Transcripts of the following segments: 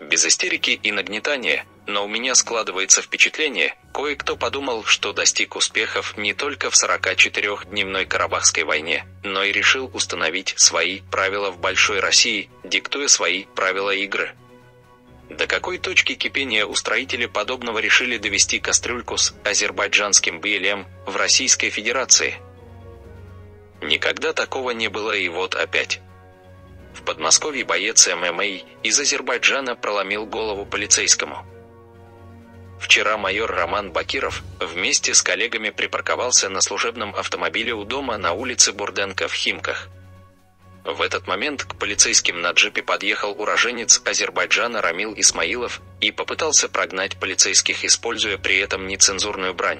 Без истерики и нагнетания, но у меня складывается впечатление, кое-кто подумал, что достиг успехов не только в 44-дневной Карабахской войне, но и решил установить свои правила в большой России, диктуя свои правила игры. До какой точки кипения устроители подобного решили довести кастрюльку с азербайджанским БЛМ в Российской Федерации? Никогда такого не было, и вот опять. В Подмосковье боец ММА из Азербайджана проломил голову полицейскому. Вчера майор Роман Бакиров вместе с коллегами припарковался на служебном автомобиле у дома на улице Бурденко в Химках. В этот момент к полицейским на джипе подъехал уроженец Азербайджана Рамил Исмаилов и попытался прогнать полицейских, используя при этом нецензурную брань.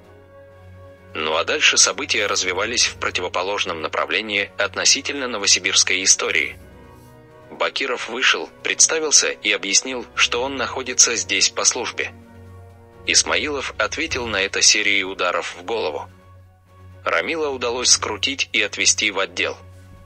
Ну а дальше события развивались в противоположном направлении относительно новосибирской истории. Бакиров вышел, представился и объяснил, что он находится здесь по службе. Исмаилов ответил на это серией ударов в голову. Рамила удалось скрутить и отвезти в отдел.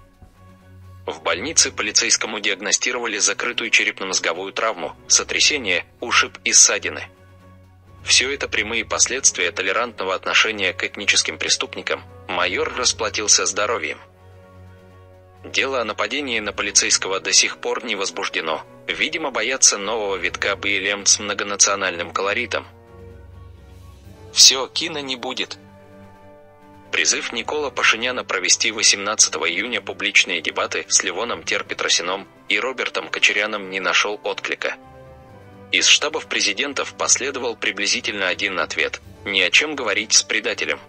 В больнице полицейскому диагностировали закрытую черепно-мозговую травму, сотрясение, ушиб и ссадины. Все это прямые последствия толерантного отношения к этническим преступникам. Майор расплатился здоровьем. Дело о нападении на полицейского до сих пор не возбуждено. Видимо, боятся нового витка БЛМ с многонациональным колоритом. Все, кино не будет. Призыв Никола Пашиняна провести 18 июня публичные дебаты с Левоном Терпетросяном и Робертом Кочаряном не нашел отклика. Из штабов президентов последовал приблизительно один ответ: ни о чем говорить с предателем.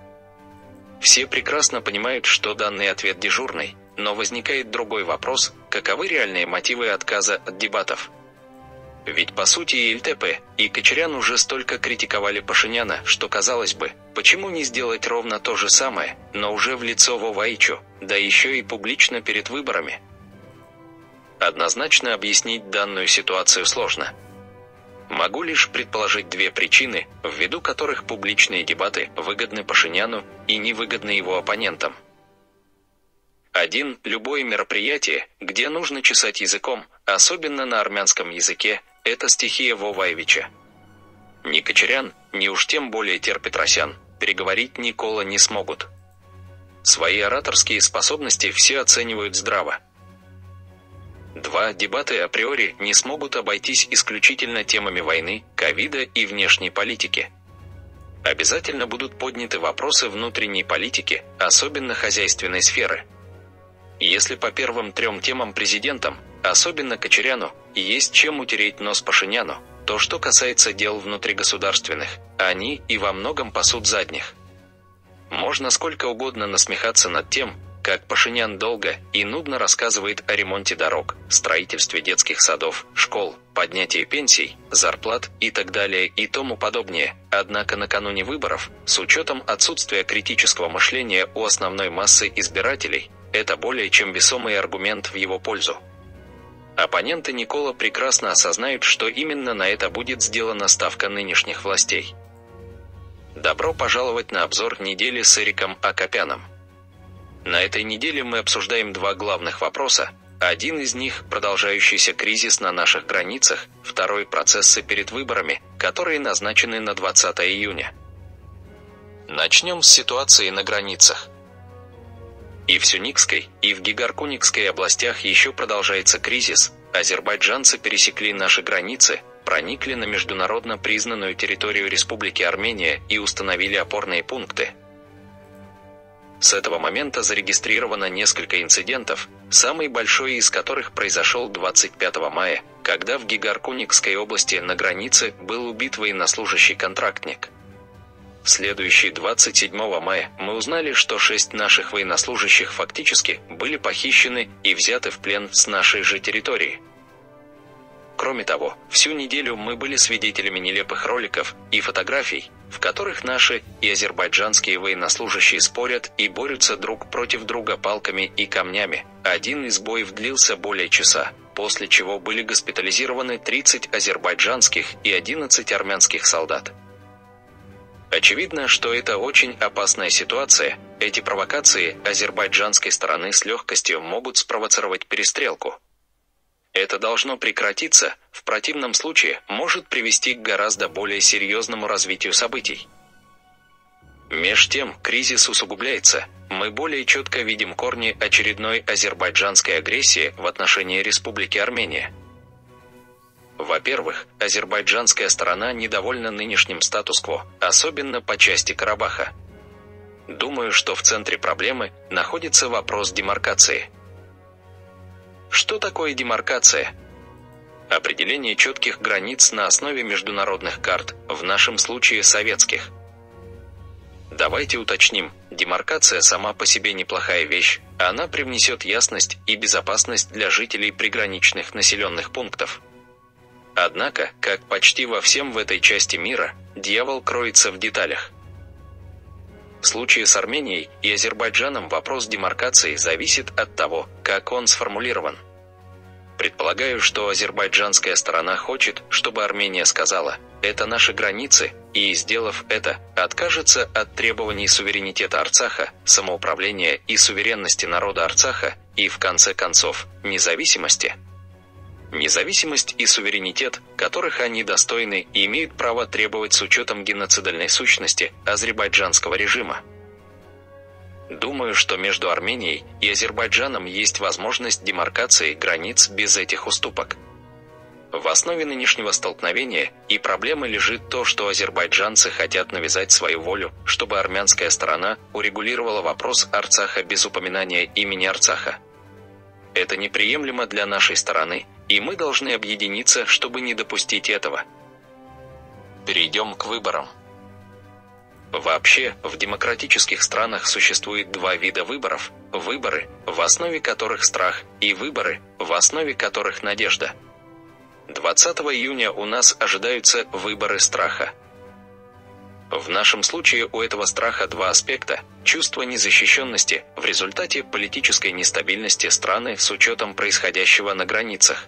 Все прекрасно понимают, что данный ответ дежурный, но возникает другой вопрос: каковы реальные мотивы отказа от дебатов? Ведь по сути и ЛТП, и Кочарян уже столько критиковали Пашиняна, что, казалось бы, почему не сделать ровно то же самое, но уже в лицо Воваичу, да еще и публично перед выборами? Однозначно объяснить данную ситуацию сложно. Могу лишь предположить две причины, ввиду которых публичные дебаты выгодны Пашиняну и невыгодны его оппонентам. 1. Любое мероприятие, где нужно чесать языком, особенно на армянском языке, это стихия Воваевича. Ни Кочарян, ни уж тем более Терпетросян переговорить Никола не смогут. Свои ораторские способности все оценивают здраво. 2. Дебаты априори не смогут обойтись исключительно темами войны, ковида и внешней политики. Обязательно будут подняты вопросы внутренней политики, особенно хозяйственной сферы. Если по первым 3 темам президентам, особенно Кочаряну, есть чем утереть нос Пашиняну, то что касается дел внутригосударственных, они и во многом пасут задних. Можно сколько угодно насмехаться над тем, как Пашинян долго и нудно рассказывает о ремонте дорог, строительстве детских садов, школ, поднятии пенсий, зарплат и так далее и тому подобное, однако накануне выборов, с учетом отсутствия критического мышления у основной массы избирателей, это более чем весомый аргумент в его пользу. Оппоненты Никола прекрасно осознают, что именно на это будет сделана ставка нынешних властей. Добро пожаловать на обзор недели с Эриком Акопяном. На этой неделе мы обсуждаем 2 главных вопроса. Один из них – продолжающийся кризис на наших границах, второй – процессы перед выборами, которые назначены на 20 июня. Начнем с ситуации на границах. И в Сюникской, и в Гигаркуникской областях еще продолжается кризис. Азербайджанцы пересекли наши границы, проникли на международно признанную территорию Республики Армения и установили опорные пункты. С этого момента зарегистрировано несколько инцидентов, самый большой из которых произошел 25 мая, когда в Гигаркуникской области на границе был убит военнослужащий контрактник. В следующий 27 мая мы узнали, что 6 наших военнослужащих фактически были похищены и взяты в плен с нашей же территории. Кроме того, всю неделю мы были свидетелями нелепых роликов и фотографий, в которых наши и азербайджанские военнослужащие спорят и борются друг против друга палками и камнями. Один из боев длился более часа, после чего были госпитализированы 30 азербайджанских и 11 армянских солдат. Очевидно, что это очень опасная ситуация. Эти провокации азербайджанской стороны с легкостью могут спровоцировать перестрелку. Это должно прекратиться, в противном случае может привести к гораздо более серьезному развитию событий. Меж тем, кризис усугубляется, мы более четко видим корни очередной азербайджанской агрессии в отношении Республики Армения. Во-первых, азербайджанская сторона недовольна нынешним статус-кво, особенно по части Карабаха. Думаю, что в центре проблемы находится вопрос демаркации. Что такое демаркация? Определение четких границ на основе международных карт, в нашем случае советских. Давайте уточним, демаркация сама по себе неплохая вещь, она привнесет ясность и безопасность для жителей приграничных населенных пунктов. Однако, как почти во всем в этой части мира, дьявол кроется в деталях. В случае с Арменией и Азербайджаном вопрос демаркации зависит от того, как он сформулирован. Предполагаю, что азербайджанская сторона хочет, чтобы Армения сказала «это наши границы», и, сделав это, откажется от требований суверенитета Арцаха, самоуправления и суверенности народа Арцаха, и, в конце концов, независимости. Независимость и суверенитет, которых они достойны и имеют право требовать с учетом геноцидальной сущности азербайджанского режима. Думаю, что между Арменией и Азербайджаном есть возможность демаркации границ без этих уступок. В основе нынешнего столкновения и проблемы лежит то, что азербайджанцы хотят навязать свою волю, чтобы армянская сторона урегулировала вопрос Арцаха без упоминания имени Арцаха. Это неприемлемо для нашей стороны, и мы должны объединиться, чтобы не допустить этого. Перейдем к выборам. Вообще, в демократических странах существует два вида выборов: выборы, в основе которых страх, и выборы, в основе которых надежда. 20 июня у нас ожидаются выборы страха. В нашем случае у этого страха два аспекта: чувство незащищенности в результате политической нестабильности страны с учетом происходящего на границах.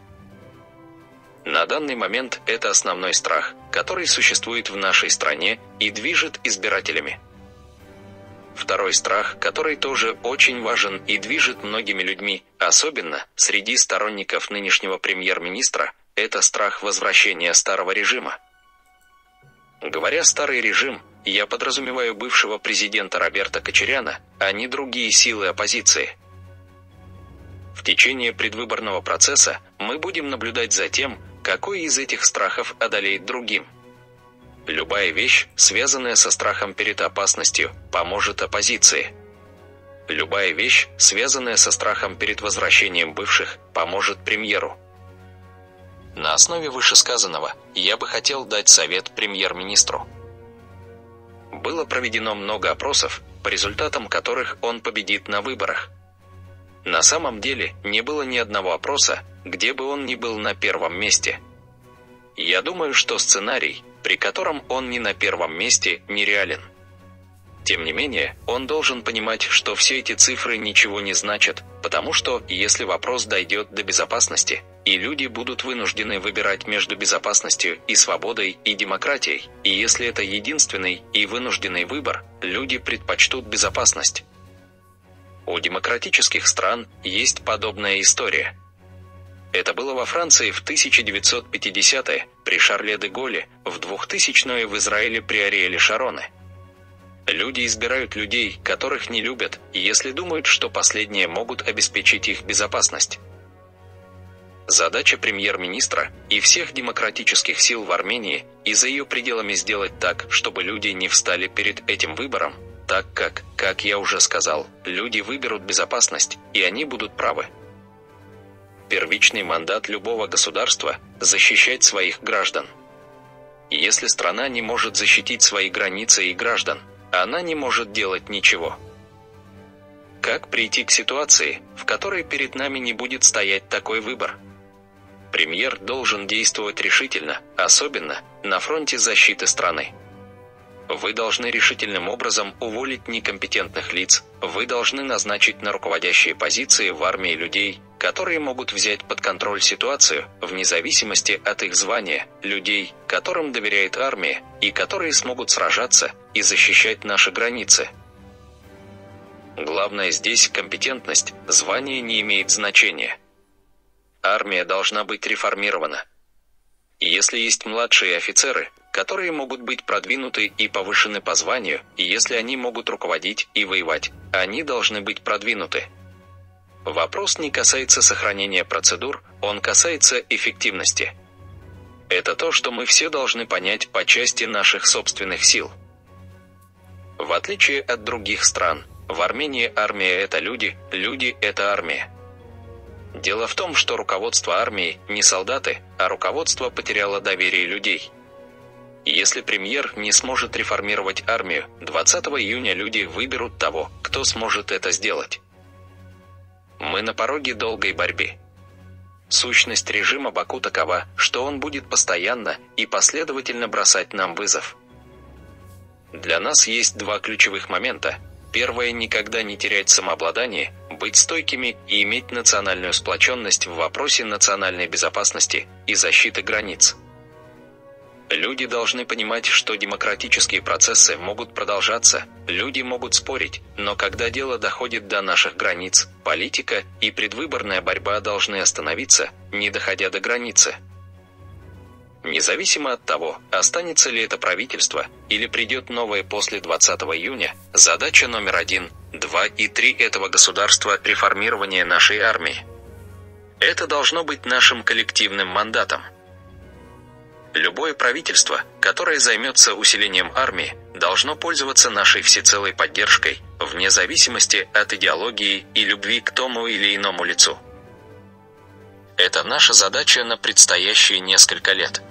На данный момент это основной страх, который существует в нашей стране и движет избирателями. Второй страх, который тоже очень важен и движет многими людьми, особенно среди сторонников нынешнего премьер-министра, это страх возвращения старого режима. Говоря «старый режим», я подразумеваю бывшего президента Роберта Кочаряна, а не другие силы оппозиции. В течение предвыборного процесса мы будем наблюдать за тем, какой из этих страхов одолеет другим. Любая вещь, связанная со страхом перед опасностью, поможет оппозиции. Любая вещь, связанная со страхом перед возвращением бывших, поможет премьеру. На основе вышесказанного я бы хотел дать совет премьер-министру. Было проведено много опросов, по результатам которых он победит на выборах. На самом деле, не было ни одного опроса, где бы он ни был на первом месте. Я думаю, что сценарий, при котором он не на первом месте, нереален. Тем не менее, он должен понимать, что все эти цифры ничего не значат, потому что, если вопрос дойдет до безопасности, и люди будут вынуждены выбирать между безопасностью и свободой и демократией, и если это единственный и вынужденный выбор, люди предпочтут безопасность. У демократических стран есть подобная история. Это было во Франции в 1950-е, при Шарле де Голле, в 2000-е в Израиле при Ариэле Шароне. Люди избирают людей, которых не любят, если думают, что последние могут обеспечить их безопасность. Задача премьер-министра и всех демократических сил в Армении и за ее пределами сделать так, чтобы люди не встали перед этим выбором, так как я уже сказал, люди выберут безопасность, и они будут правы. Первичный мандат любого государства – защищать своих граждан. Если страна не может защитить свои границы и граждан, она не может делать ничего. Как прийти к ситуации, в которой перед нами не будет стоять такой выбор? Премьер должен действовать решительно, особенно на фронте защиты страны. Вы должны решительным образом уволить некомпетентных лиц, вы должны назначить на руководящие позиции в армии людей, которые могут взять под контроль ситуацию, вне зависимости от их звания, людей, которым доверяет армия, и которые смогут сражаться и защищать наши границы. Главное здесь компетентность, звание не имеет значения. Армия должна быть реформирована. И если есть младшие офицеры, которые могут быть продвинуты и повышены по званию, и если они могут руководить и воевать, они должны быть продвинуты. Вопрос не касается сохранения процедур, он касается эффективности. Это то, что мы все должны понять по части наших собственных сил. В отличие от других стран, в Армении армия – это люди, люди – это армия. Дело в том, что руководство армии не солдаты, а руководство потеряло доверие людей. Если премьер не сможет реформировать армию, 20 июня люди выберут того, кто сможет это сделать. Мы на пороге долгой борьбы. Сущность режима Баку такова, что он будет постоянно и последовательно бросать нам вызов. Для нас есть два ключевых момента. Первое – никогда не терять самообладание, быть стойкими и иметь национальную сплоченность в вопросе национальной безопасности и защиты границ. Люди должны понимать, что демократические процессы могут продолжаться, люди могут спорить, но когда дело доходит до наших границ, политика и предвыборная борьба должны остановиться, не доходя до границы. Независимо от того, останется ли это правительство или придет новое после 20 июня, задача номер 1, 2 и 3 этого государства – реформирование нашей армии. Это должно быть нашим коллективным мандатом. Любое правительство, которое займется усилением армии, должно пользоваться нашей всецелой поддержкой, вне зависимости от идеологии и любви к тому или иному лицу. Это наша задача на предстоящие несколько лет.